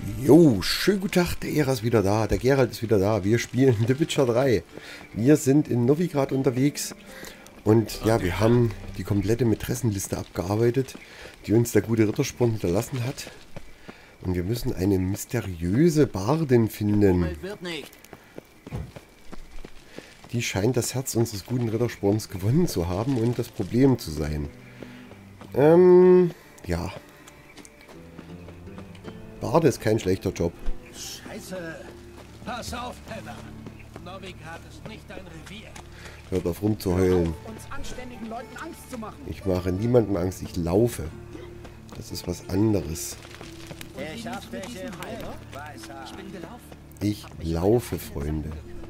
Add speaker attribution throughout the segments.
Speaker 1: Jo, schönen guten Tag, der Era ist wieder da, der Geralt ist wieder da. Wir spielen The Witcher 3. Wir sind in Novigrad unterwegs und ja, wir haben die komplette Mätressenliste abgearbeitet, die uns der gute Rittersporn hinterlassen hat. Und wir müssen eine mysteriöse Bardin finden. Die scheint das Herz unseres guten Rittersporns gewonnen zu haben und das Problem zu sein. Ja. Barde ist kein schlechter Job.
Speaker 2: Scheiße! Pass auf, Penner! Novigrad ist nicht dein Revier.
Speaker 1: Hört auf rumzuheulen.
Speaker 2: Uns anständigen Leuten Angst zu machen.
Speaker 1: Ich mache niemandem Angst, ich laufe. Das ist was anderes.
Speaker 2: Ich hab dich im Weißer. Ich bin gelaufen.
Speaker 1: Ich laufe, Freunde.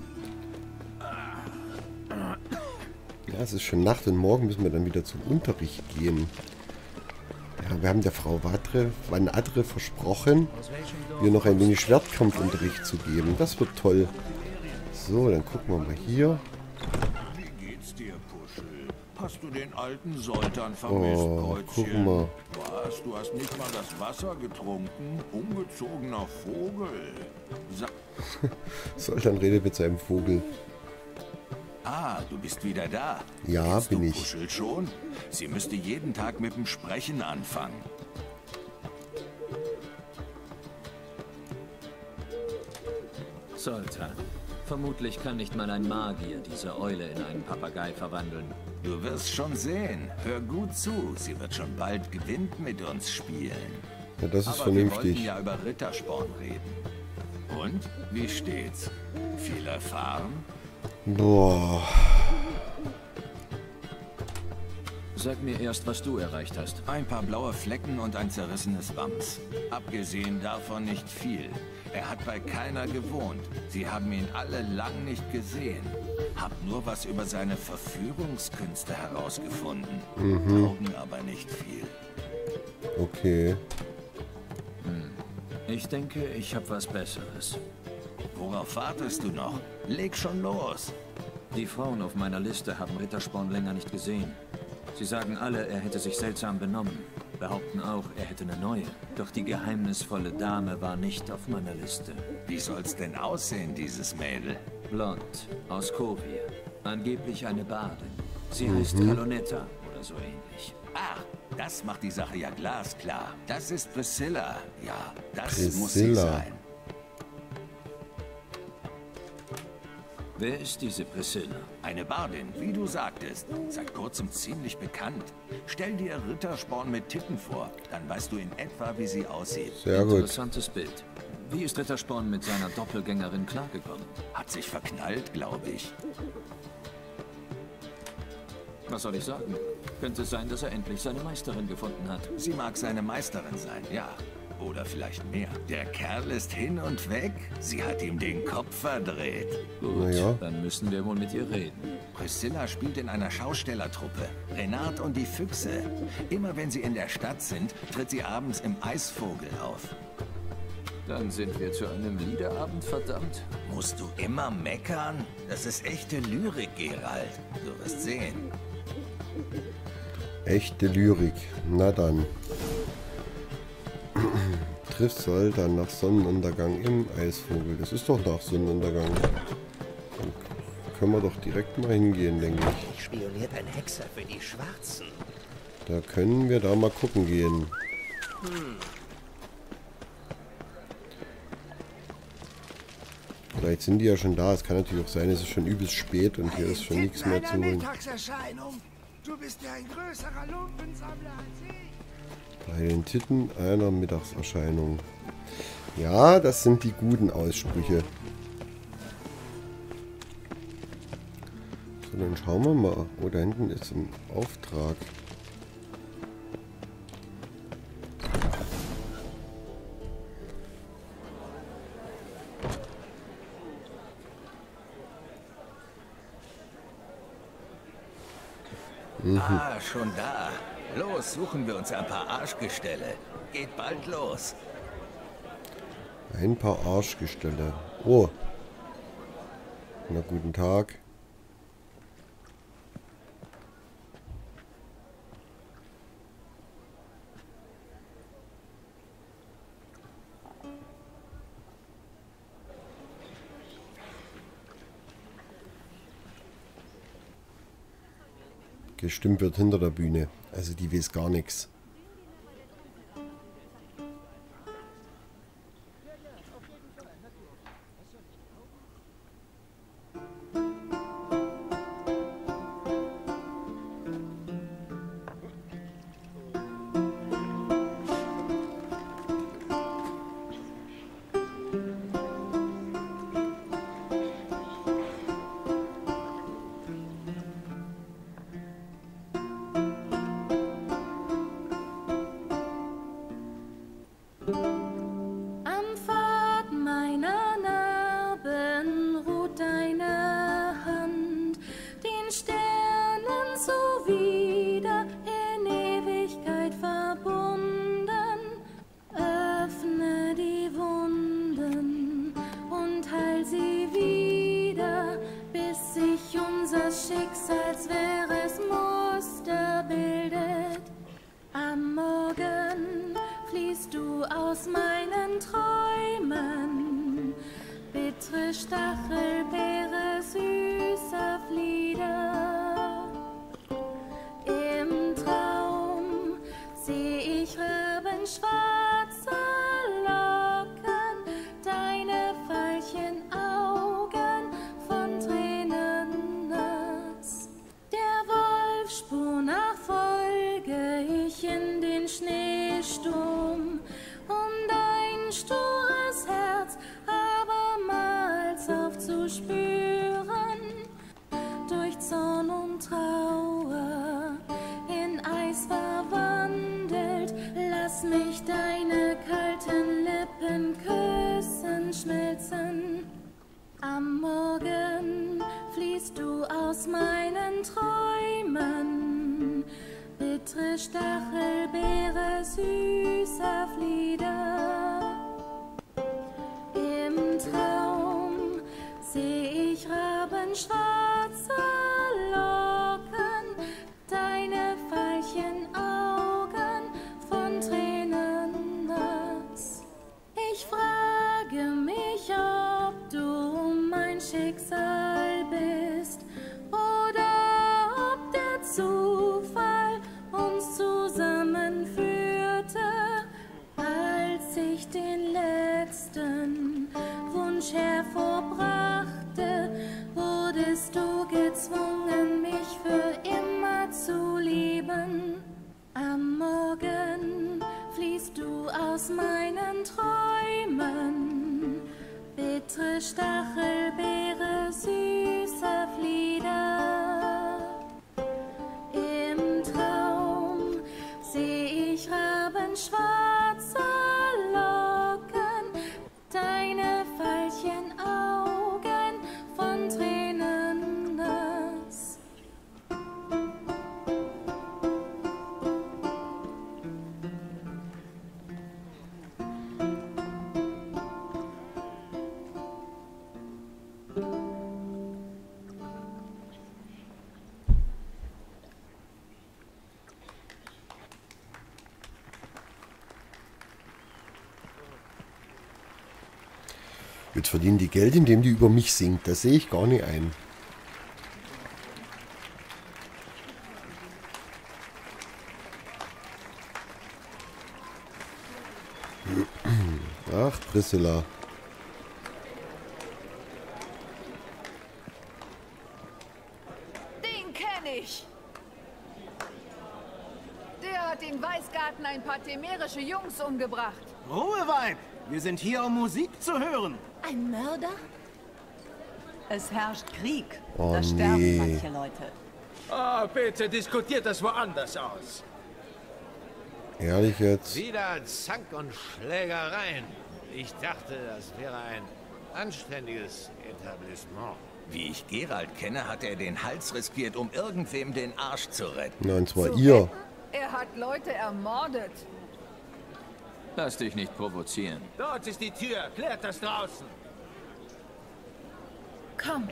Speaker 1: Ja, es ist schon Nacht und morgen müssen wir dann wieder zum Unterricht gehen. Ja, wir haben der Frau Van Adre versprochen, ihr noch ein wenig Schwertkampfunterricht zu geben. Das wird toll. So, dann gucken wir mal hier.
Speaker 3: Wie geht's dir, Puschel? Hast du den alten Soltan vermisst,
Speaker 1: Oh,
Speaker 3: Kreuzchen?
Speaker 1: guck mal.
Speaker 3: Was? Du hast nicht mal das Wasser getrunken? Ungezogener Vogel.
Speaker 1: Soltan redet mit seinem Vogel.
Speaker 3: Ah, du bist wieder da.
Speaker 1: Ja,
Speaker 3: Kennst
Speaker 1: bin
Speaker 3: du
Speaker 1: ich.
Speaker 3: Puschel schon? Sie müsste jeden Tag mit dem Sprechen anfangen.
Speaker 4: Soltan. Vermutlich kann nicht mal ein Magier diese Eule in einen Papagei verwandeln.
Speaker 3: Du wirst schon sehen. Hör gut zu. Sie wird schon bald gewinnt mit uns spielen.
Speaker 1: Ja, das ist
Speaker 3: Aber wir wollten
Speaker 1: vernünftig.
Speaker 3: ja über Rittersporn reden. Und? Wie steht's? Viel erfahren?
Speaker 1: Boah.
Speaker 4: Sag mir erst, was du erreicht hast.
Speaker 3: Ein paar blaue Flecken und ein zerrissenes Wams. Abgesehen davon nicht viel. Er hat bei keiner gewohnt. Sie haben ihn alle lang nicht gesehen. Hab nur was über seine Verführungskünste herausgefunden. Taugen aber nicht viel.
Speaker 1: Okay.
Speaker 4: Ich denke, ich habe was Besseres.
Speaker 3: Worauf wartest du noch? Leg schon los.
Speaker 4: Die Frauen auf meiner Liste haben Rittersporn länger nicht gesehen. Sie sagen alle, er hätte sich seltsam benommen. Behaupten auch, er hätte eine neue. Doch die geheimnisvolle Dame war nicht auf meiner Liste.
Speaker 3: Wie soll's denn aussehen, dieses Mädel?
Speaker 4: Blond, aus Kovir. Angeblich eine Bardin. Sie heißt Kalonetta oder so ähnlich.
Speaker 3: Ach, das macht die Sache ja glasklar. Das ist Priscilla. Ja, das muss sie
Speaker 1: Priscilla.
Speaker 3: sein.
Speaker 4: Wer ist diese Priscilla?
Speaker 3: Eine Bardin, wie du sagtest. Seit kurzem ziemlich bekannt. Stell dir Rittersporn mit Titten vor. Dann weißt du in etwa, wie sie aussieht.
Speaker 1: Sehr gut.
Speaker 4: Interessantes Bild. Wie ist Rittersporn mit seiner Doppelgängerin klargekommen?
Speaker 3: Hat sich verknallt, glaube ich.
Speaker 4: Was soll ich sagen? Könnte sein, dass er endlich seine Meisterin gefunden hat.
Speaker 3: Sie mag seine Meisterin sein, ja. Oder vielleicht mehr. Der Kerl ist hin und weg. Sie hat ihm den Kopf verdreht.
Speaker 4: Gut,
Speaker 1: Naja.
Speaker 4: dann müssen wir wohl mit ihr reden.
Speaker 3: Priscilla spielt in einer Schaustellertruppe. Renat und die Füchse. Immer wenn sie in der Stadt sind, tritt sie abends im Eisvogel auf.
Speaker 4: Dann sind wir zu einem Liederabend verdammt.
Speaker 3: Musst du immer meckern? Das ist echte Lyrik, Geralt. Du wirst sehen.
Speaker 1: Echte Lyrik. Na dann. Trifft Soltan nach Sonnenuntergang im Eisvogel. Das ist doch nach Sonnenuntergang. Dann können wir doch direkt mal hingehen, denke ich.
Speaker 2: Spioniert ein Hexer für die Schwarzen.
Speaker 1: Da können wir da mal gucken gehen. Vielleicht sind die ja schon da. Es kann natürlich auch sein, es ist schon übelst spät und hier ist schon nichts mehr zu holen.
Speaker 2: Mittagserscheinung. Du bist ja ein größerer Lumpensammler als ich.
Speaker 1: Bei den Titten einer Mittagserscheinung. Ja, das sind die guten Aussprüche. So, dann schauen wir mal. Oh, da hinten ist ein Auftrag.
Speaker 3: Ah, schon da. Los, suchen wir uns ein paar Arschgestelle. Geht bald los.
Speaker 1: Ein paar Arschgestelle. Oh. Na, guten Tag. gestimmt wird hinter der Bühne. Also die weiß gar nichts.
Speaker 5: Stachelbeere süßer Flieder. Im Traum seh ich rabenschwarze Locken, deine Veilchenaugen von Tränennass. Der Wolfsspur nach folge ich in den Schneesturm, dein stures Herz abermals aufzuspüren, durch Zorn und Trauer in Eis verwandelt. Lass mich deine kalten Lippen küssen, schmelzen. Am Morgen fließt du aus meinen Träumen, bittere Stachelbeere süßer Flieder. Im Traum seh ich rabenschwarze Locken, deine Veilchenaugen von Tränennass. Ich frage mich, ob du mein Schicksal bist oder ob der Zufall uns zusammenführte, als ich den letzten Wunsch hervorbrachte, wurdest du gezwungen, mich für immer zu lieben. Am Morgen fließt du aus meinen Träumen, bittere Stachelbeere süßer Flieder. Im Traum seh ich rabenschwarze Locken, deine Veilchenaugen von Tränennass.
Speaker 1: Jetzt verdienen die Geld, indem die über mich singt. Das sehe ich gar nicht ein. Ach, Priscilla.
Speaker 6: Den kenne ich. Der hat in Weißgarten ein paar temerische Jungs umgebracht.
Speaker 2: Ruhe, Weib! Wir sind hier, um Musik zu hören.
Speaker 6: Ein Mörder?
Speaker 7: Es herrscht Krieg.
Speaker 1: Oh,
Speaker 7: Da sterben
Speaker 1: nee.
Speaker 7: manche Leute.
Speaker 8: Oh, bitte diskutiert das woanders aus.
Speaker 1: Ehrlich jetzt?
Speaker 9: Wieder Zank und Schlägereien. Ich dachte, das wäre ein anständiges Etablissement.
Speaker 3: Wie ich Geralt kenne, hat er den Hals riskiert, um irgendwem den Arsch zu retten.
Speaker 1: Nein, und zwar
Speaker 6: Zu
Speaker 1: ihr.
Speaker 6: retten? Er hat Leute ermordet.
Speaker 4: Lass dich nicht provozieren.
Speaker 8: Dort ist die Tür. Klärt das draußen.
Speaker 6: Komm.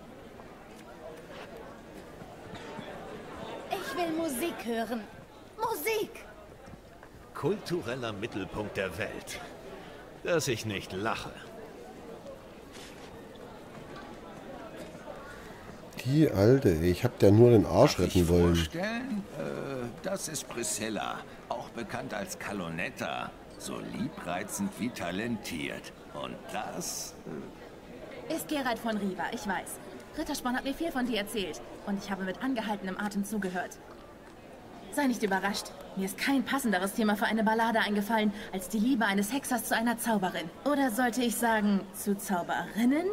Speaker 5: Ich will Musik hören. Musik!
Speaker 9: Kultureller Mittelpunkt der Welt. Dass ich nicht lache.
Speaker 1: die Alte. Ich hab der nur den Arsch
Speaker 3: Darf ich
Speaker 1: retten wollen.
Speaker 3: vorstellen? Das ist Priscilla, auch bekannt als Calonetta. So liebreizend wie talentiert. Und das...
Speaker 5: Ist Geralt von Riva, ich weiß. Rittersporn hat mir viel von dir erzählt. Und ich habe mit angehaltenem Atem zugehört. Sei nicht überrascht. Mir ist kein passenderes Thema für eine Ballade eingefallen, als die Liebe eines Hexers zu einer Zauberin. Oder sollte ich sagen, zu Zauberinnen?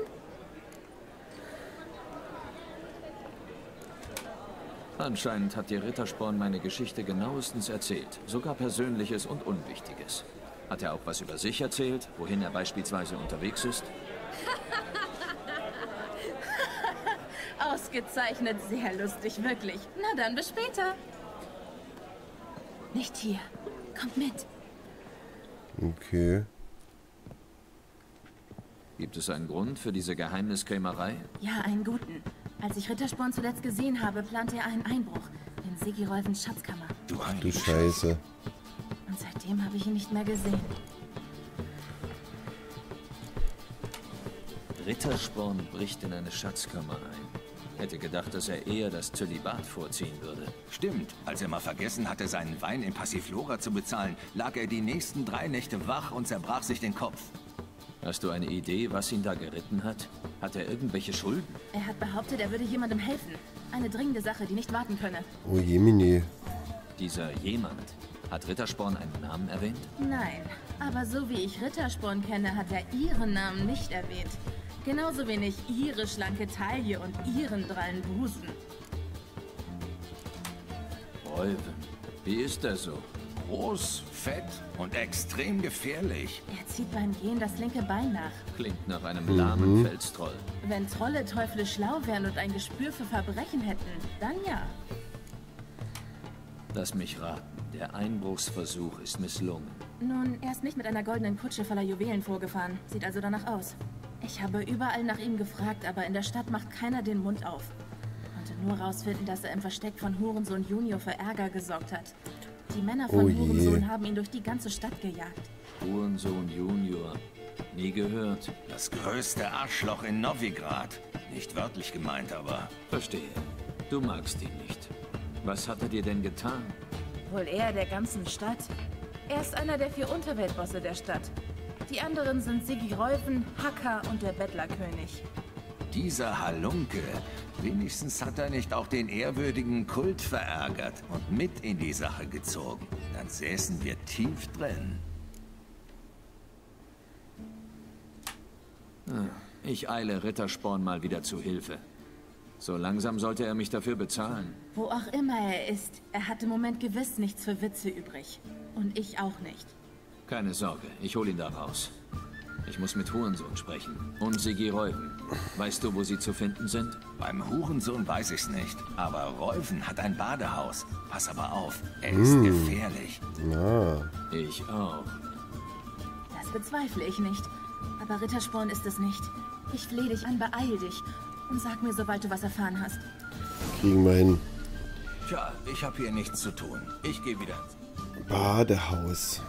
Speaker 4: Anscheinend hat dir Rittersporn meine Geschichte genauestens erzählt. Sogar Persönliches und Unwichtiges. Hat er auch was über sich erzählt, wohin er beispielsweise unterwegs ist?
Speaker 5: Ausgezeichnet, sehr lustig, wirklich. Na dann, bis später. Nicht hier. Kommt mit.
Speaker 1: Okay.
Speaker 4: Gibt es einen Grund für diese Geheimniskrämerei?
Speaker 5: Ja, einen guten. Als ich Rittersporn zuletzt gesehen habe, plante er einen Einbruch in Sigirolfens Schatzkammer.
Speaker 1: Du Scheiße.
Speaker 5: Und seitdem habe ich ihn nicht mehr gesehen.
Speaker 4: Rittersporn bricht in eine Schatzkammer ein. Hätte gedacht, dass er eher das Zölibat vorziehen würde.
Speaker 3: Stimmt, als er mal vergessen hatte, seinen Wein in Passiflora zu bezahlen, lag er die nächsten 3 Nächte wach und zerbrach sich den Kopf.
Speaker 4: Hast du eine Idee, was ihn da geritten hat? Hat er irgendwelche Schulden?
Speaker 5: Er hat behauptet, er würde jemandem helfen. Eine dringende Sache, die nicht warten könne.
Speaker 1: Oh Jemine.
Speaker 4: Dieser jemand, hat Rittersporn einen Namen erwähnt?
Speaker 5: Nein, aber so wie ich Rittersporn kenne, hat er ihren Namen nicht erwähnt. Genauso wenig ihre schlanke Taille und ihren drallen Busen.
Speaker 4: Reuven, wie ist er so?
Speaker 3: Groß, fett und extrem gefährlich.
Speaker 5: Er zieht beim Gehen das linke Bein nach.
Speaker 4: Klingt nach einem lahmen Felstroll.
Speaker 5: Wenn Trolle teuflisch schlau wären und ein Gespür für Verbrechen hätten, dann ja.
Speaker 4: Lass mich raten, der Einbruchsversuch ist misslungen.
Speaker 5: Nun, er ist nicht mit einer goldenen Kutsche voller Juwelen vorgefahren. Sieht also danach aus. Ich habe überall nach ihm gefragt, aber in der Stadt macht keiner den Mund auf. Konnte nur rausfinden, dass er im Versteck von Hurensohn Junior für Ärger gesorgt hat. Die Männer von Hurensohn haben ihn durch die ganze Stadt gejagt.
Speaker 4: Hurensohn Junior. Nie gehört.
Speaker 3: Das größte Arschloch in Novigrad. Nicht wörtlich gemeint, aber...
Speaker 4: Verstehe. Du magst ihn nicht. Was hat er dir denn getan?
Speaker 5: Wohl eher der ganzen Stadt. Er ist einer der 4 Unterweltbosse der Stadt. Die anderen sind Sigirolfen, Hacker und der Bettlerkönig.
Speaker 3: Dieser Halunke, wenigstens hat er nicht auch den ehrwürdigen Kult verärgert und mit in die Sache gezogen. Dann säßen wir tief drin.
Speaker 4: Ich eile Rittersporn mal wieder zu Hilfe. So langsam sollte er mich dafür bezahlen.
Speaker 5: Wo auch immer er ist, er hat im Moment gewiss nichts für Witze übrig. Und ich auch nicht.
Speaker 4: Keine Sorge, ich hole ihn da raus. Ich muss mit Hurensohn sprechen. Und Sigirolfen. Weißt du, wo sie zu finden sind?
Speaker 3: Beim Hurensohn weiß ich's nicht. Aber Reuven hat ein Badehaus. Pass aber auf, er ist gefährlich.
Speaker 1: Ja.
Speaker 4: Ich auch.
Speaker 5: Das bezweifle ich nicht. Aber Rittersporn ist es nicht. Ich flehe dich an, beeil dich. Und sag mir, sobald du was erfahren hast.
Speaker 1: Kriegen wir hin.
Speaker 3: Tja, ich habe hier nichts zu tun. Ich gehe wieder.
Speaker 1: Badehaus.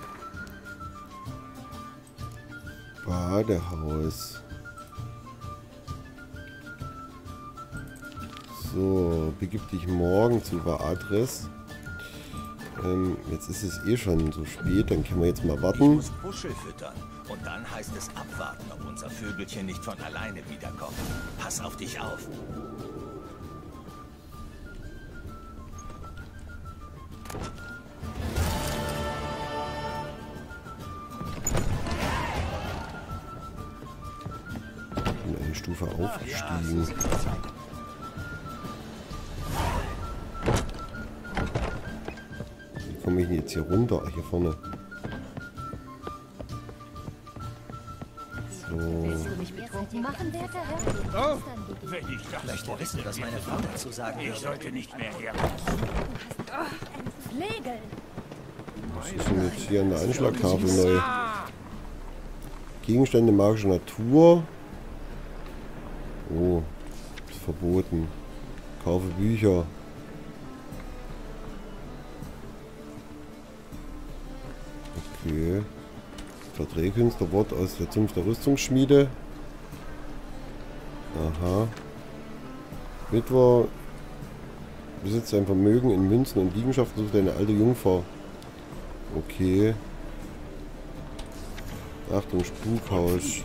Speaker 1: Badehaus. So, begib dich morgen zu Vaadris. Jetzt ist es eh schon so spät, dann können wir jetzt mal
Speaker 3: Ich
Speaker 1: warten.
Speaker 3: muss Puschel füttern. Und dann heißt es abwarten, ob unser Vögelchen nicht von alleine wiederkommt. Pass auf dich auf.
Speaker 1: Bin eine Stufe aufgestiegen. Wie komme ich denn jetzt hier runter? Ach, hier vorne. So.
Speaker 5: Machen, werter Herr?
Speaker 8: Oh, wenn ich das
Speaker 2: Möchte wissen, was meine Frau dazu sagen
Speaker 8: Ich
Speaker 2: würde.
Speaker 8: sollte nicht mehr her.
Speaker 5: Flegel.
Speaker 1: Was ist denn jetzt hier an der Anschlagtafel neu? Gegenstände magischer Natur. Oh, ist verboten. Kaufe Bücher. Okay. Porträtkünstlerwort aus der Zunft der Rüstungsschmiede. Aha. Witwer besitzt ein Vermögen in Münzen und Liegenschaften, sucht eine alte Jungfer. Okay. Achtung, Spukhaus.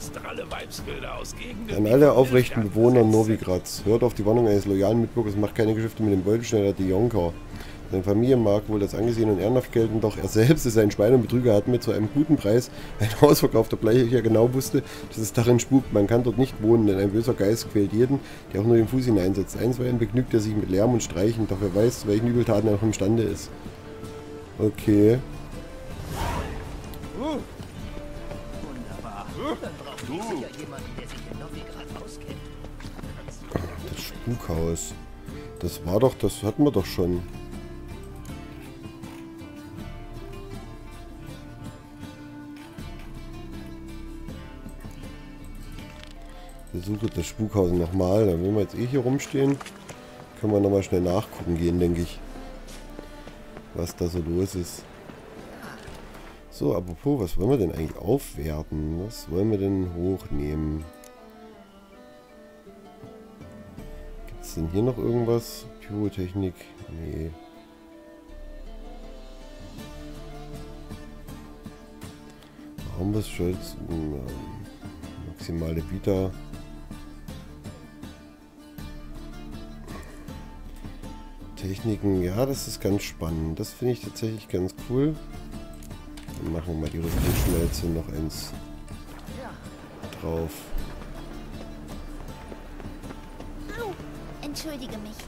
Speaker 1: An alle aufrechten Bewohner Novigrads. Hört auf die Warnung eines loyalen Mitbürgers, macht keine Geschäfte mit dem Beutelschneider Dionka. Seine Familie mag wohl als angesehen und ehrenhaft gelten, doch er selbst ist ein Schwein und Betrüger, hat mir zu einem guten Preis ein Haus verkauft, obgleich ich ja genau wusste, dass es darin spukt. Man kann dort nicht wohnen, denn ein böser Geist quält jeden, der auch nur den Fuß hineinsetzt. Einstweilen begnügt er sich mit Lärm und Streichen, doch wer weiß, zu welchen Übeltaten er noch imstande ist. Okay.
Speaker 2: Wunderbar. Dann brauchen wir sicher jemanden, der sich in Novigrad auskennt.
Speaker 1: Das Spukhaus. Das war doch, das hatten wir doch schon. Besuche das Spukhaus nochmal. Dann, wenn wir jetzt eh hier rumstehen, können wir nochmal schnell nachgucken gehen, denke ich. Was da so los ist. So, apropos, was wollen wir denn eigentlich aufwerten? Was wollen wir denn hochnehmen? Gibt es denn hier noch irgendwas? Pyrotechnik? Nee. Raumbusschutz, maximale Bieter. Techniken, ja, das ist ganz spannend. Das finde ich tatsächlich ganz cool. Dann machen wir mal die Rüstungsschmelze noch eins drauf.
Speaker 10: Au, entschuldige mich.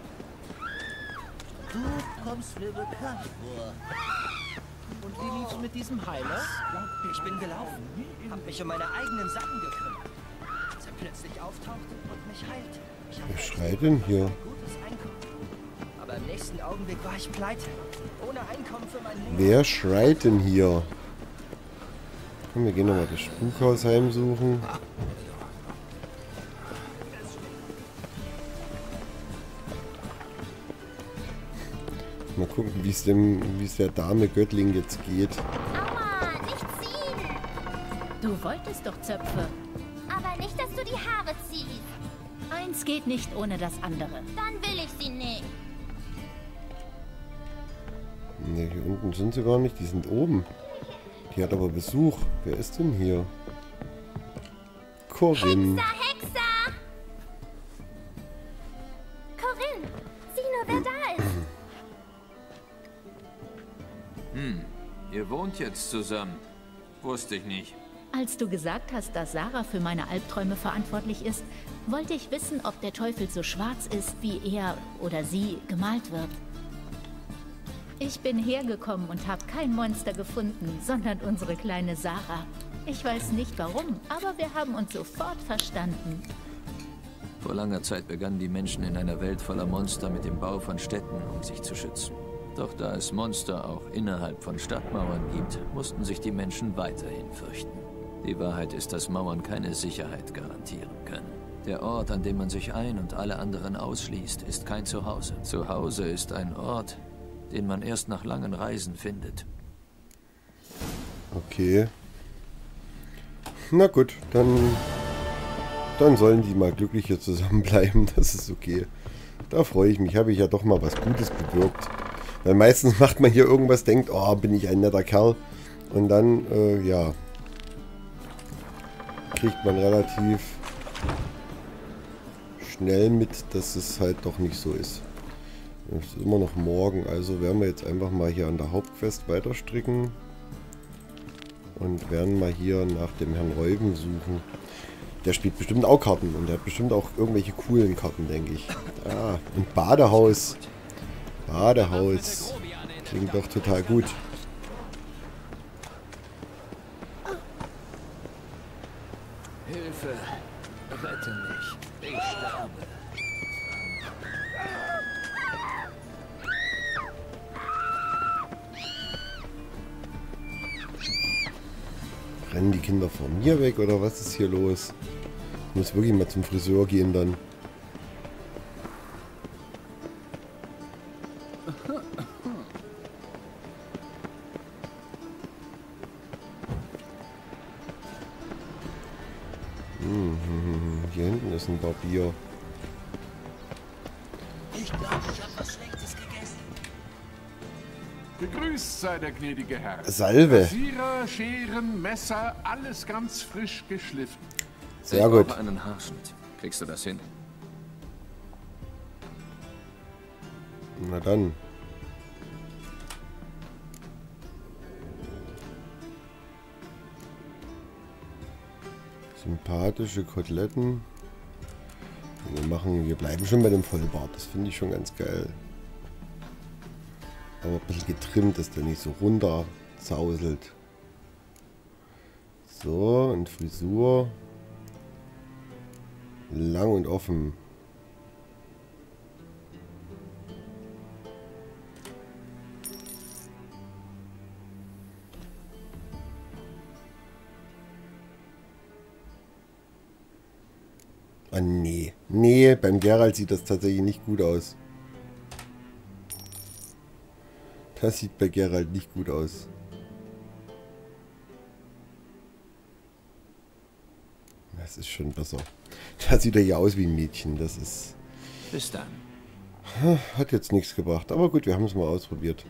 Speaker 2: Du kommst mir bekannt vor. Und wie lief's mit diesem Heiler?
Speaker 11: Ich bin gelaufen, hab mich um meine eigenen Sachen gekümmert. Als er plötzlich auftauchte und mich heilte.
Speaker 1: Wer schreit denn hier?
Speaker 11: Gutes Einkommen. Aber im nächsten Augenblick war ich pleite. Ohne Einkommen für mein Leben.
Speaker 1: Wer schreit denn hier? Komm, wir gehen nochmal das Spukhaus heimsuchen. Mal gucken, wie es der Dame Göttling jetzt geht.
Speaker 10: Aua, nicht ziehen!
Speaker 5: Du wolltest doch Zöpfe.
Speaker 10: Aber nicht, dass du die Haare ziehst.
Speaker 5: Eins geht nicht ohne das andere.
Speaker 10: Dann will ich sie nicht.
Speaker 1: Ne, hier unten sind sie gar nicht, die sind oben. Die hat aber Besuch. Wer ist denn hier? Corinne.
Speaker 10: Hexer, Hexer! Corinne, sieh nur, wer da ist.
Speaker 4: Ihr wohnt jetzt zusammen. Wusste ich nicht.
Speaker 5: Als du gesagt hast, dass Sarah für meine Albträume verantwortlich ist, wollte ich wissen, ob der Teufel so schwarz ist, wie er oder sie gemalt wird. Ich bin hergekommen und habe kein Monster gefunden, sondern unsere kleine Sarah. Ich weiß nicht warum, aber wir haben uns sofort verstanden.
Speaker 4: Vor langer Zeit begannen die Menschen in einer Welt voller Monster mit dem Bau von Städten, um sich zu schützen. Doch da es Monster auch innerhalb von Stadtmauern gibt, mussten sich die Menschen weiterhin fürchten. Die Wahrheit ist, dass Mauern keine Sicherheit garantieren können. Der Ort, an dem man sich ein- und alle anderen ausschließt, ist kein Zuhause. Zuhause ist ein Ort, den man erst nach langen Reisen findet.
Speaker 1: Okay. Na gut, dann sollen die mal glücklich hier zusammenbleiben. Das ist okay. Da freue ich mich. Habe ich ja doch mal was Gutes bewirkt. Weil meistens macht man hier irgendwas, denkt, oh, bin ich ein netter Kerl. Und dann, ja, kriegt man relativ schnell mit, dass es halt doch nicht so ist. Es ist immer noch morgen, also werden wir jetzt einfach mal hier an der Hauptquest weiter stricken. Und werden mal hier nach dem Herrn Reuben suchen. Der spielt bestimmt auch Karten und der hat bestimmt auch irgendwelche coolen Karten, denke ich. Ah, und Badehaus. Badehaus. Klingt doch total gut.
Speaker 2: Hilfe! Rette mich! Ich sterbe!
Speaker 1: Rennen die Kinder vor mir weg oder was ist hier los? Ich muss wirklich mal zum Friseur gehen dann. Hier hinten ist ein Barbier.
Speaker 2: Ich glaube, ich habe was Schlechtes gegessen.
Speaker 12: Gegrüßt sei der gnädige Herr.
Speaker 1: Salve.
Speaker 12: Rasierer, Scheren, Messer, alles ganz frisch geschliffen.
Speaker 1: Sehr gut.
Speaker 4: Ich brauche einen Haarschnitt. Kriegst du das hin?
Speaker 1: Na dann. Sympathische Koteletten. Wir bleiben schon bei dem Vollbart. Das finde ich schon ganz geil. Aber ein bisschen getrimmt, dass der nicht so runter zauselt. So, und Frisur. Lang und offen. Ah, nee. Nee, beim Geralt sieht das tatsächlich nicht gut aus. Das sieht bei Geralt nicht gut aus. Das ist schon besser. Da sieht er ja aus wie ein Mädchen. Das ist...
Speaker 4: Bis dann.
Speaker 1: Hat jetzt nichts gebracht. Aber gut, wir haben es mal ausprobiert.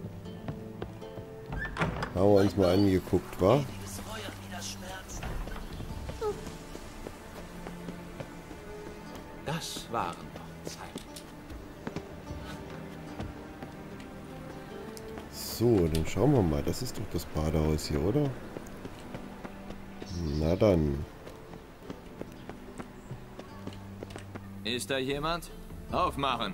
Speaker 1: Haben wir uns mal angeguckt, wa?
Speaker 2: Das waren noch Zeiten.
Speaker 1: So, dann schauen wir mal. Das ist doch das Badehaus hier, oder? Na dann.
Speaker 4: Ist da jemand? Aufmachen!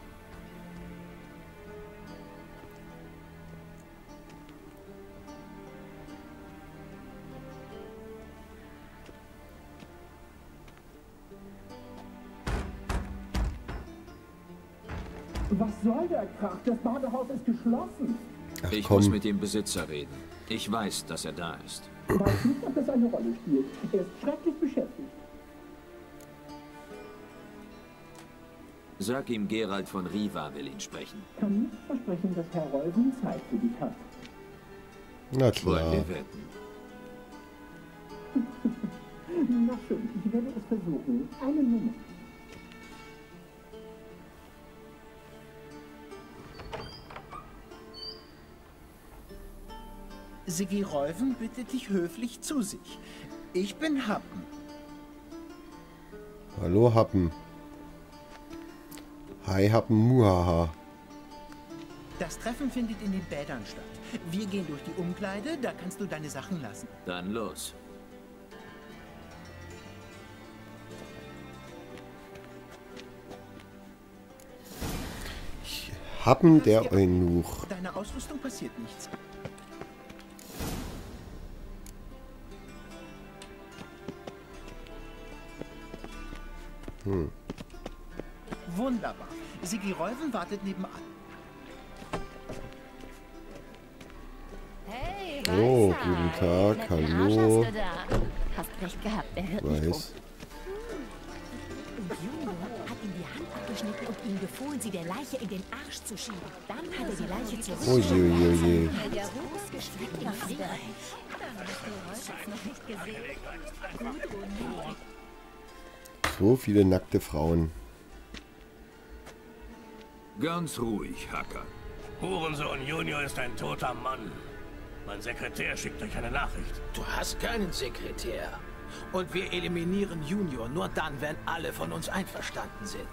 Speaker 13: Was soll der Krach? Das Badehaus ist geschlossen.
Speaker 1: Ach,
Speaker 4: ich
Speaker 1: komm.
Speaker 4: muss mit dem Besitzer reden. Ich weiß, dass er da ist.
Speaker 13: Ich weiß nicht, ob das eine Rolle spielt. Er ist schrecklich beschäftigt.
Speaker 4: Sag ihm, Geralt von Riva will ihn sprechen.
Speaker 13: Ich kann nicht versprechen, dass Herr Rolven Zeit für dich hat.
Speaker 1: Na klar.
Speaker 4: Wollen wir wetten?
Speaker 13: Na schön, ich werde es versuchen. Einen Moment.
Speaker 2: Siggi Rolven bittet dich höflich zu sich. Ich bin Happen.
Speaker 1: Hallo Happen. Hi Happen, muhaha.
Speaker 2: Das Treffen findet in den Bädern statt. Wir gehen durch die Umkleide, da kannst du deine Sachen lassen.
Speaker 4: Dann los.
Speaker 1: Happen der Eunuch.
Speaker 2: Deiner Ausrüstung passiert nichts. Wunderbar. Siggi Rolven wartet nebenan.
Speaker 10: Hey,
Speaker 1: Oh,
Speaker 10: Weißer.
Speaker 1: guten Tag,
Speaker 10: Netten Arsch
Speaker 1: hallo.
Speaker 10: hast du da. Hast recht gehabt, er hört nicht
Speaker 1: Weiß.
Speaker 10: auf. Und Junior hat ihm die Hand abgeschnitten und ihm befohlen, sie der Leiche in den Arsch zu schieben. Dann hat er die Leiche zurück.
Speaker 1: Oh je, je, je.
Speaker 10: Der Ruß gestreckt in Frieden. Noch nicht gesehen.
Speaker 1: So viele nackte Frauen.
Speaker 3: Ganz ruhig, Hacker.
Speaker 8: Hurensohn Junior ist ein toter Mann. Mein Sekretär schickt euch eine Nachricht.
Speaker 2: Du hast keinen Sekretär. Und wir eliminieren Junior nur dann, wenn alle von uns einverstanden sind.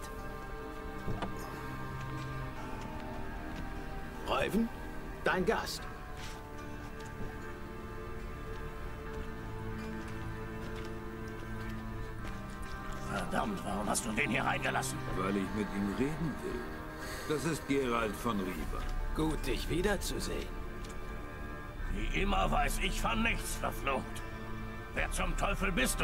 Speaker 2: Rolven, dein Gast.
Speaker 8: Verdammt, warum hast du den hier reingelassen?
Speaker 3: Weil ich mit ihm reden will. Das ist Geralt von Riva.
Speaker 2: Gut, dich wiederzusehen.
Speaker 8: Wie immer weiß ich von nichts, verflucht. Wer zum Teufel bist du?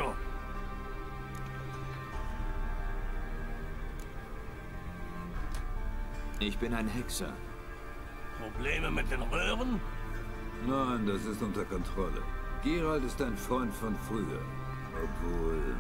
Speaker 4: Ich bin ein Hexer.
Speaker 8: Probleme mit den Röhren?
Speaker 3: Nein, das ist unter Kontrolle. Geralt ist ein Freund von früher. Obwohl...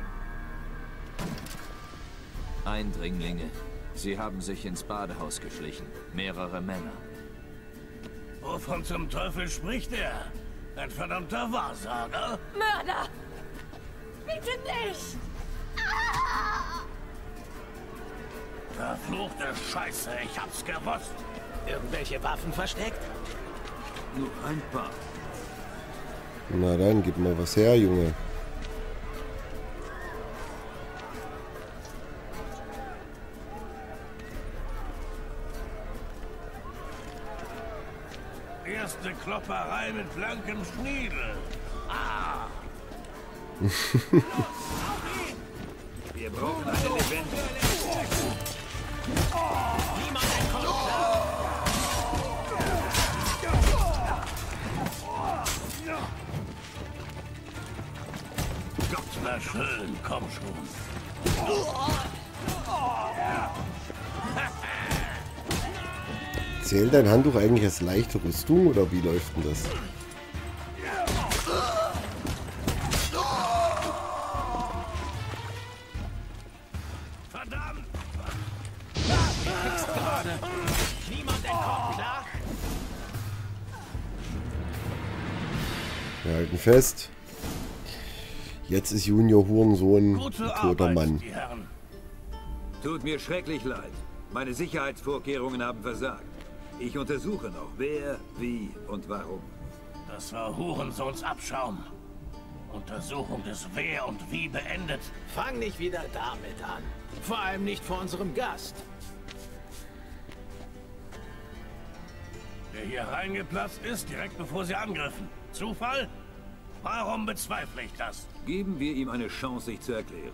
Speaker 4: Eindringlinge. Sie haben sich ins Badehaus geschlichen. Mehrere Männer.
Speaker 8: Wovon zum Teufel spricht er? Ein verdammter Wahrsager?
Speaker 10: Mörder! Bitte nicht! Ah!
Speaker 8: Verfluchte Scheiße, ich hab's gewusst.
Speaker 2: Irgendwelche Waffen versteckt?
Speaker 3: Nur ein paar.
Speaker 1: Na dann, gib mal was her, Junge.
Speaker 8: Erste Klopperei mit blankem Schniedel. Ah!
Speaker 3: Wir brauchen eine Legende.
Speaker 2: Niemand entkommt klar.
Speaker 8: Gott, na schön, komm schon.
Speaker 1: Zählt dein Handtuch eigentlich als leichte Rüstung oder wie läuft denn das?
Speaker 8: Verdammt!
Speaker 2: Niemand entkommt klar.
Speaker 1: Wir halten fest. Jetzt ist Junior Hurensohn
Speaker 8: Gute
Speaker 1: ein toter
Speaker 8: Arbeit,
Speaker 1: Mann.
Speaker 8: die Herren.
Speaker 3: Tut mir schrecklich leid. Meine Sicherheitsvorkehrungen haben versagt. Ich untersuche noch, wer, wie und warum.
Speaker 8: Das war Hurensohns Abschaum. Untersuchung des Wer und Wie beendet.
Speaker 2: Fang nicht wieder damit an. Vor allem nicht vor unserem Gast.
Speaker 8: Der hier reingeplatzt ist, direkt bevor sie angriffen. Zufall? Warum bezweifle ich das?
Speaker 3: Geben wir ihm eine Chance, sich zu erklären.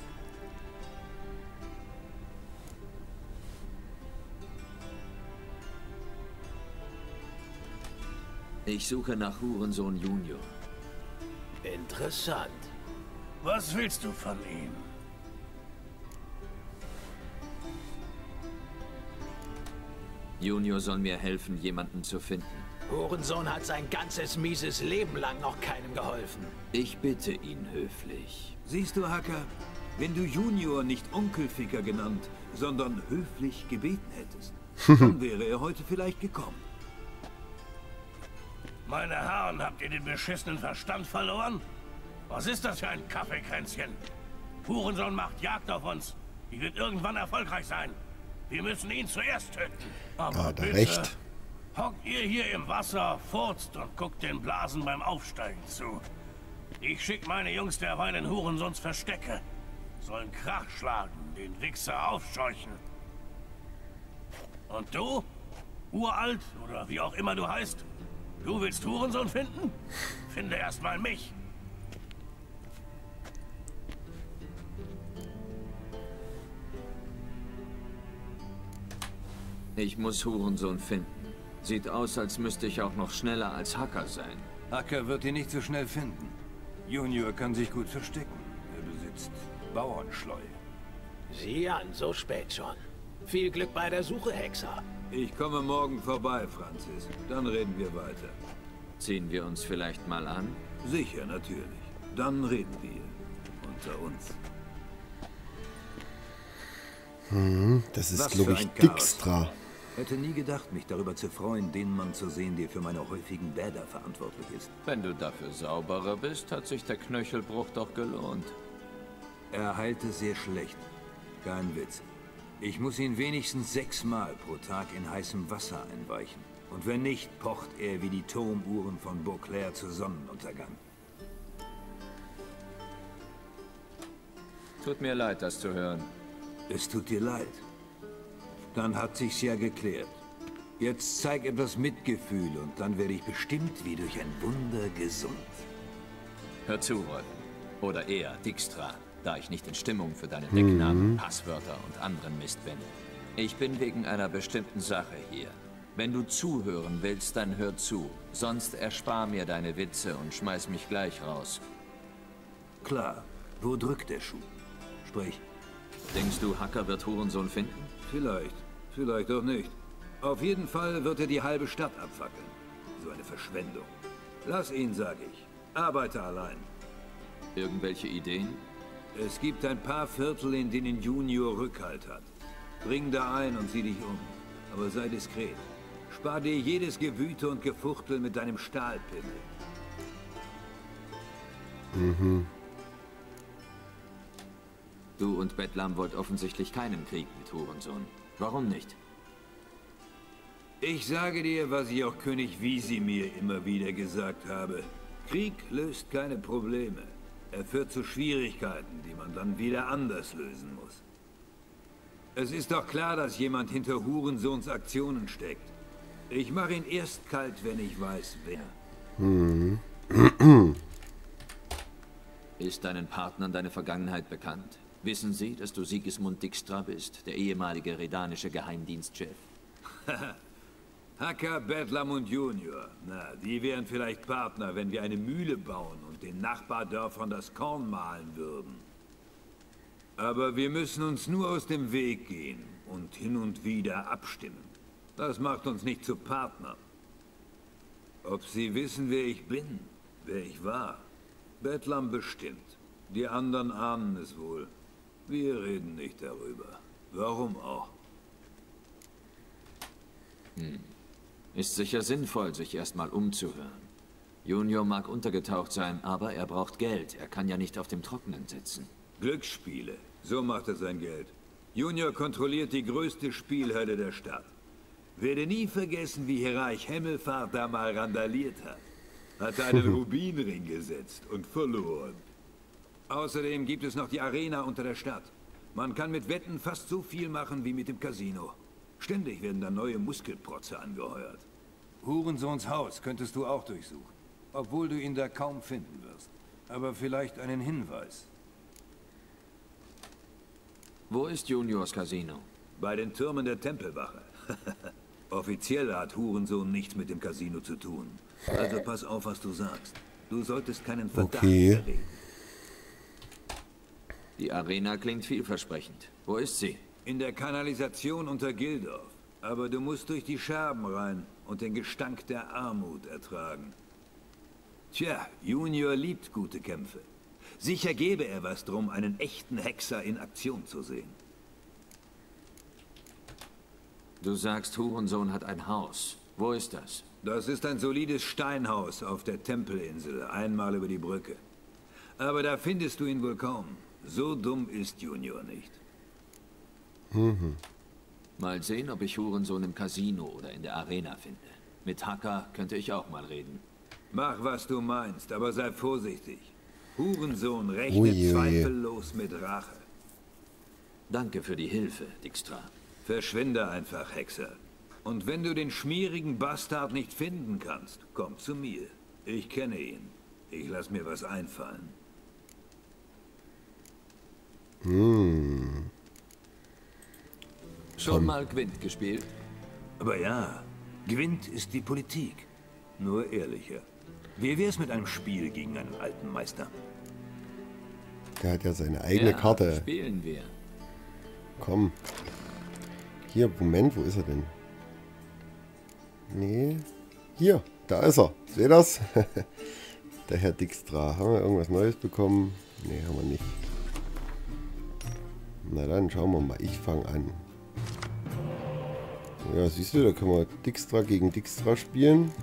Speaker 4: Ich suche nach Hurensohn Junior.
Speaker 2: Interessant.
Speaker 8: Was willst du von ihm?
Speaker 4: Junior soll mir helfen, jemanden zu finden.
Speaker 2: Hurensohn hat sein ganzes mieses Leben lang noch keinem geholfen.
Speaker 4: Ich bitte ihn höflich.
Speaker 3: Siehst du, Hacker, wenn du Junior nicht Onkelficker genannt, sondern höflich gebeten hättest, dann wäre er heute vielleicht gekommen.
Speaker 8: Meine Herren, habt ihr den beschissenen Verstand verloren? Was ist das für ein Kaffeekränzchen? Hurensohn macht Jagd auf uns. Die wird irgendwann erfolgreich sein. Wir müssen ihn zuerst töten. Aber
Speaker 1: hat er
Speaker 8: bitte,
Speaker 1: recht.
Speaker 8: hockt ihr hier im Wasser, furzt und guckt den Blasen beim Aufsteigen zu. Ich schick meine Jungs derweil in Hurensohns Verstecke. Sollen Krach schlagen, den Wichser aufscheuchen. Und du? Uralt oder wie auch immer du heißt? Du willst Hurensohn finden? Finde erstmal mich.
Speaker 4: Ich muss Hurensohn finden. Sieht aus, als müsste ich auch noch schneller als Hacker sein.
Speaker 3: Hacker wird ihn nicht so schnell finden. Junior kann sich gut verstecken. Er besitzt Bauernschleue.
Speaker 2: Sieh an, so spät schon. Viel Glück bei der Suche, Hexer.
Speaker 3: Ich komme morgen vorbei, Francis. Dann reden wir weiter.
Speaker 4: Ziehen wir uns vielleicht mal an?
Speaker 3: Sicher, natürlich. Dann reden wir. Unter uns.
Speaker 1: Das ist,
Speaker 3: Was
Speaker 1: glaube
Speaker 3: für
Speaker 1: ich,
Speaker 3: ein Chaos.
Speaker 1: Dijkstra.
Speaker 3: Hätte nie gedacht, mich darüber zu freuen, den Mann zu sehen, der für meine häufigen Bäder verantwortlich ist.
Speaker 4: Wenn du dafür sauberer bist, hat sich der Knöchelbruch doch gelohnt.
Speaker 3: Er heilte sehr schlecht. Kein Witz. Ich muss ihn wenigstens 6-mal pro Tag in heißem Wasser einweichen. Und wenn nicht, pocht er wie die Turmuhren von Beauclair zu Sonnenuntergang.
Speaker 4: Tut mir leid, das zu hören.
Speaker 3: Es tut dir leid. Dann hat sich's ja geklärt. Jetzt zeig etwas Mitgefühl und dann werde ich bestimmt wie durch ein Wunder gesund.
Speaker 4: Hör zu, Wolf. Oder eher Dijkstra, da ich nicht in Stimmung für deine Decknamen, Passwörter und anderen Mist bin. Ich bin wegen einer bestimmten Sache hier. Wenn du zuhören willst, dann hör zu. Sonst erspar mir deine Witze und schmeiß mich gleich raus.
Speaker 3: Klar. Wo drückt der Schuh? Sprich.
Speaker 4: Denkst du, Hacker wird Hurensohn finden?
Speaker 3: Vielleicht. Vielleicht auch nicht. Auf jeden Fall wird er die halbe Stadt abfackeln. So eine Verschwendung. Lass ihn, sag ich. Arbeite allein.
Speaker 4: Irgendwelche Ideen?
Speaker 3: Es gibt ein paar Viertel, in denen Junior Rückhalt hat. Dring da ein und sieh dich um. Aber sei diskret. Spar dir jedes Gewüte und Gefuchtel mit deinem Stahlpimmel.
Speaker 4: Du und Bedlam wollt offensichtlich keinen Krieg mit Hurensohn. Warum nicht?
Speaker 3: Ich sage dir, was ich auch König Wisimir immer wieder gesagt habe. Krieg löst keine Probleme. Er führt zu Schwierigkeiten, die man dann wieder anders lösen muss. Es ist doch klar, dass jemand hinter Hurensohns Aktionen steckt. Ich mache ihn erst kalt, wenn ich weiß, wer.
Speaker 4: Ist deinen Partnern deine Vergangenheit bekannt? Wissen sie, dass du Sigismund Dijkstra bist, der ehemalige redanische Geheimdienstchef?
Speaker 3: Hacker, Bedlam und Junior. Na, die wären vielleicht Partner, wenn wir eine Mühle bauen und den Nachbardörfern das Korn mahlen würden. Aber wir müssen uns nur aus dem Weg gehen und hin und wieder abstimmen. Das macht uns nicht zu Partnern. Ob sie wissen, wer ich bin, wer ich war? Bedlam bestimmt. Die anderen ahnen es wohl. Wir reden nicht darüber. Warum auch?
Speaker 4: Ist sicher sinnvoll, sich erstmal umzuhören. Junior mag untergetaucht sein, aber er braucht Geld. Er kann ja nicht auf dem Trockenen sitzen.
Speaker 3: Glücksspiele. So macht er sein Geld. Junior kontrolliert die größte Spielhölle der Stadt. Werde nie vergessen, wie Hierarch Hemmelfahrt da mal randaliert hat. Hat einen Rubinring gesetzt und verloren. Außerdem gibt es noch die Arena unter der Stadt. Man kann mit Wetten fast so viel machen wie mit dem Casino. Ständig werden da neue Muskelprotze angeheuert.
Speaker 14: Hurensohns Haus könntest du auch durchsuchen. Obwohl du ihn da kaum finden wirst. Aber vielleicht einen Hinweis.
Speaker 4: Wo ist Juniors Casino?
Speaker 3: Bei den Türmen der Tempelwache. Offiziell hat Hurensohn nichts mit dem Casino zu tun. Also pass auf, was du sagst. Du solltest keinen Verdacht erregen.
Speaker 4: Die Arena klingt vielversprechend. Wo ist sie?
Speaker 3: In der Kanalisation unter Gildorf. Aber du musst durch die Scherben rein und den Gestank der Armut ertragen. Tja, Junior liebt gute Kämpfe. Sicher gäbe er was drum, einen echten Hexer in Aktion zu sehen.
Speaker 4: Du sagst, Hurensohn hat ein Haus. Wo ist das?
Speaker 3: Das ist ein solides Steinhaus auf der Tempelinsel, einmal über die Brücke. Aber da findest du ihn wohl kaum. So dumm ist Junior nicht.
Speaker 4: Mal sehen, ob ich Hurensohn im Casino oder in der Arena finde. Mit Hacker könnte ich auch mal reden.
Speaker 3: Mach, was du meinst, aber sei vorsichtig. Hurensohn rechnet zweifellos mit Rache.
Speaker 4: Danke für die Hilfe, Dijkstra.
Speaker 3: Verschwinde einfach, Hexer. Und wenn du den schmierigen Bastard nicht finden kannst, komm zu mir. Ich kenne ihn. Ich lass mir was einfallen.
Speaker 4: Schon mal Gwent gespielt?
Speaker 3: Aber ja, Gwent ist die Politik. Nur ehrlicher. Wie wär's mit einem Spiel gegen einen alten Meister?
Speaker 1: Der hat ja seine eigene Karte.
Speaker 4: Spielen wir.
Speaker 1: Komm. Hier, Moment, wo ist er denn? Nee. Hier, da ist er. Seht ihr das? Der Herr Dijkstra. Haben wir irgendwas Neues bekommen? Nee, haben wir nicht. Na dann, schauen wir mal. Ich fange an. Ja, siehst du, da können wir Dijkstra gegen Dijkstra spielen.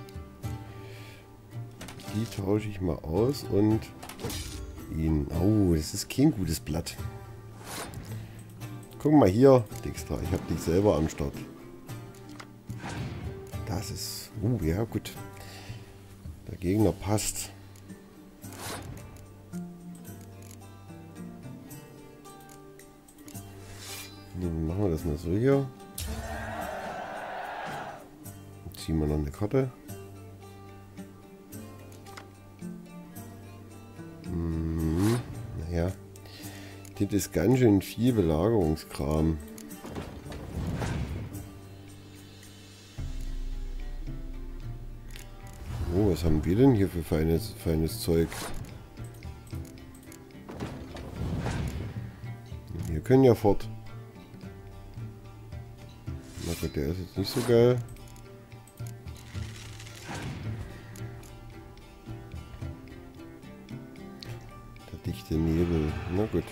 Speaker 1: Die tausche ich mal aus und ihn. Oh, das ist kein gutes Blatt. Guck mal hier, Dijkstra, ich habe dich selber am Start. Das ist... ja gut. Der Gegner passt. Dann machen wir das mal so hier. Dann ziehen wir noch eine Karte. Naja. Das ist ganz schön viel Belagerungskram. Oh, was haben wir denn hier für feines Zeug? Wir können ja fort. Na gut, der ist jetzt nicht so geil. Der dichte Nebel. Na gut.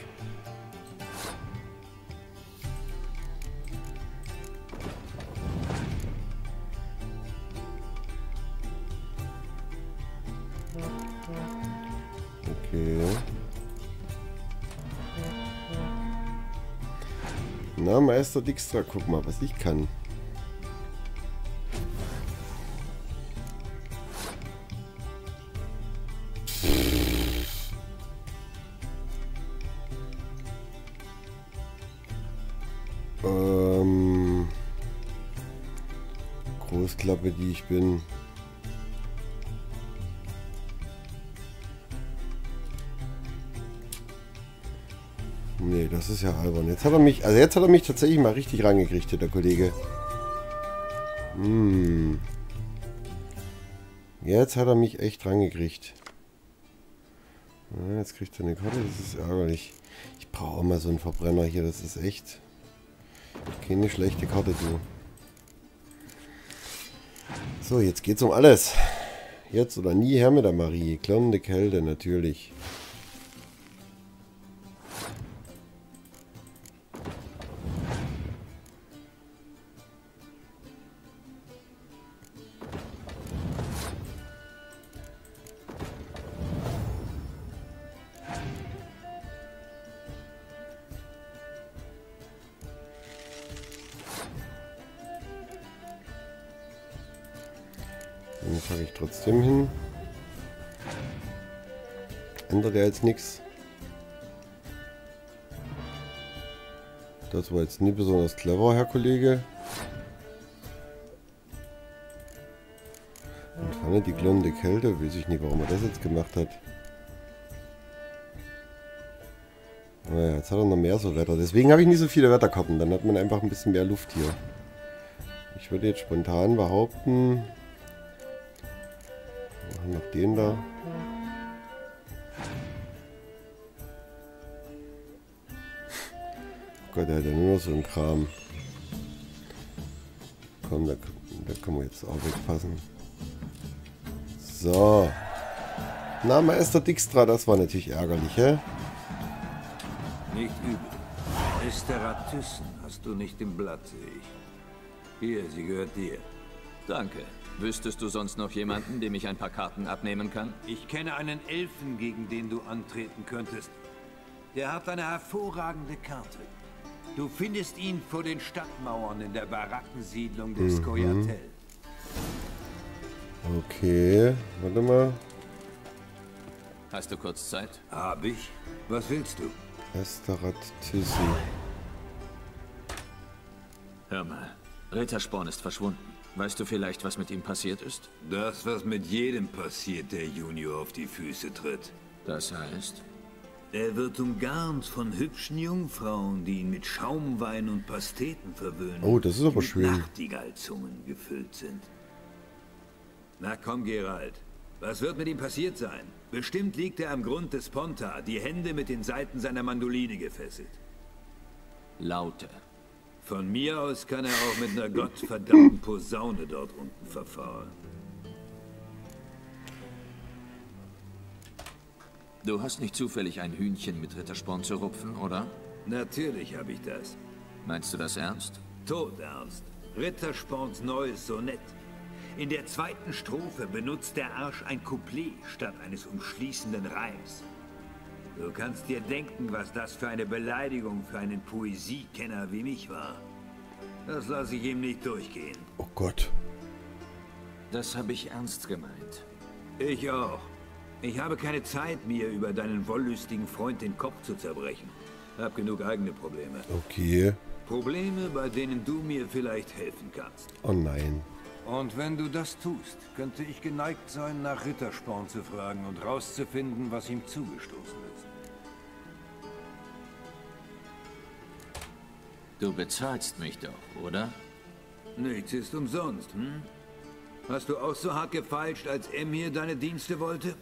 Speaker 1: Okay. Na, Meister Dijkstra, guck mal, was ich kann. Großklappe, die ich bin. Nee, das ist ja albern. Jetzt hat er mich, tatsächlich mal richtig rangekriegt, der Kollege. Jetzt hat er mich echt rangekriegt. Ja, jetzt kriegt er eine Karte, das ist ärgerlich. Ich brauche auch mal so einen Verbrenner hier, das ist echt keine schlechte Karte, du. So, jetzt geht's um alles. Jetzt oder nie her mit der Marie. Klirrende Kälte, natürlich. Den packe ich trotzdem hin. Ändert er jetzt nichts. Das war jetzt nicht besonders clever, Herr Kollege. Und Pfanne, die klirrende Kälte. Weiß ich nicht, warum er das jetzt gemacht hat. Naja, jetzt hat er noch mehr so Wetter. Deswegen habe ich nicht so viele Wetterkarten. Dann hat man einfach ein bisschen mehr Luft hier. Ich würde jetzt spontan behaupten... Noch den da. Oh Gott, der hat ja nur noch so einen Kram. Komm, da können wir jetzt auch wegpassen. So. Na, Meister Dijkstra, das war natürlich ärgerlich, hä?
Speaker 14: Nicht übel. Mr. Thyssen hast du nicht im Blatt, sehe ich. Hier, sie gehört dir.
Speaker 4: Danke. Wüsstest du sonst noch jemanden, dem ich ein paar Karten abnehmen kann?
Speaker 14: Ich kenne einen Elfen, gegen den du antreten könntest. Der hat eine hervorragende Karte. Du findest ihn vor den Stadtmauern in der Barackensiedlung des Scoia'tael.
Speaker 1: Okay, warte mal.
Speaker 4: Hast du kurz Zeit?
Speaker 14: Hab ich. Was willst du?
Speaker 1: Meister Thyssen.
Speaker 4: Hör mal, Rittersporn ist verschwunden. Weißt du vielleicht, was mit ihm passiert ist?
Speaker 14: Das, was mit jedem passiert, der Junior auf die Füße tritt.
Speaker 4: Das heißt?
Speaker 14: Er wird umgarnt von hübschen Jungfrauen, die ihn mit Schaumwein und Pasteten verwöhnen.
Speaker 1: Oh, das ist aber schön.
Speaker 14: Die mit Nachtigallzungen gefüllt sind. Na komm, Geralt. Was wird mit ihm passiert sein? Bestimmt liegt er am Grund des Pontar, die Hände mit den Saiten seiner Mandoline gefesselt.
Speaker 4: Laute.
Speaker 14: Von mir aus kann er auch mit einer gottverdammten Posaune dort unten verfahren.
Speaker 4: Du hast nicht zufällig ein Hühnchen mit Rittersporn zu rupfen, oder?
Speaker 14: Natürlich habe ich das.
Speaker 4: Meinst du das ernst?
Speaker 14: Todernst. Rittersporns neues Sonett. In der zweiten Strophe benutzt der Arsch ein Couplet statt eines umschließenden Reims. Du kannst dir denken, was das für eine Beleidigung für einen Poesiekenner wie mich war. Das lasse ich ihm nicht durchgehen.
Speaker 1: Oh Gott.
Speaker 4: Das habe ich ernst gemeint.
Speaker 14: Ich auch. Ich habe keine Zeit, mir über deinen wollüstigen Freund den Kopf zu zerbrechen. Hab genug eigene Probleme.
Speaker 1: Okay.
Speaker 14: Probleme, bei denen du mir vielleicht helfen kannst.
Speaker 1: Oh nein.
Speaker 14: Und wenn du das tust, könnte ich geneigt sein, nach Rittersporn zu fragen und rauszufinden, was ihm zugestoßen ist.
Speaker 4: Du bezahlst mich doch, oder?
Speaker 14: Nichts ist umsonst, hm? Hast du auch so hart gefeilscht, als Emhyr deine Dienste wollte?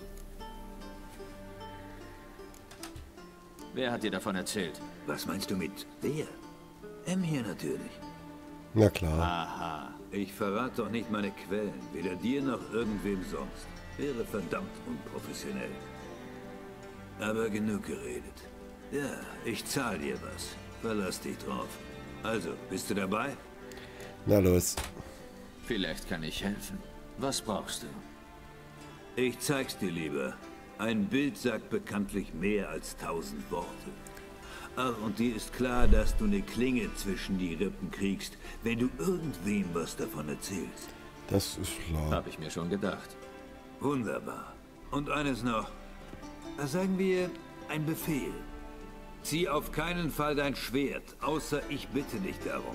Speaker 4: Wer hat dir davon erzählt?
Speaker 14: Was meinst du mit wer? Emhyr natürlich.
Speaker 1: Na klar.
Speaker 14: Aha. Ich verrate doch nicht meine Quellen, weder dir noch irgendwem sonst. Wäre verdammt unprofessionell. Aber genug geredet. Ja, ich zahle dir was. Verlass dich drauf. Also, bist du dabei?
Speaker 1: Na los.
Speaker 4: Vielleicht kann ich helfen. Was brauchst du?
Speaker 14: Ich zeig's dir lieber. Ein Bild sagt bekanntlich mehr als 1000 Worte. Ach, und dir ist klar, dass du eine Klinge zwischen die Rippen kriegst, wenn du irgendwem was davon erzählst.
Speaker 1: Das ist klar.
Speaker 4: Habe ich mir schon gedacht.
Speaker 14: Wunderbar. Und eines noch. Sagen wir, ein Befehl. Zieh auf keinen Fall dein Schwert, außer ich bitte dich darum.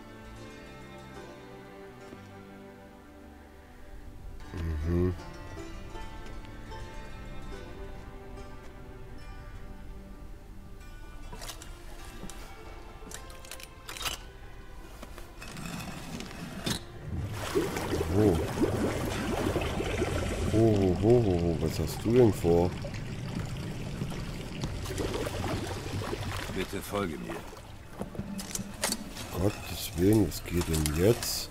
Speaker 1: Mhm. Oh. Oh, was hast du denn vor?
Speaker 14: Bitte folge mir.
Speaker 1: Gottes Willen, was geht denn jetzt?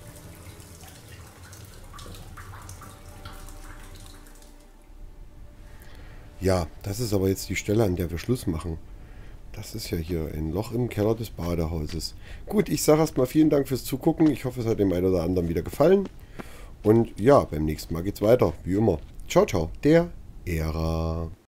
Speaker 1: Ja, das ist aber jetzt die Stelle, an der wir Schluss machen. Das ist ja hier ein Loch im Keller des Badehauses. Gut, ich sage erstmal vielen Dank fürs Zugucken. Ich hoffe, es hat dem einen oder anderen wieder gefallen. Und ja, beim nächsten Mal geht's weiter, wie immer. Ciao, ciao, der Ära.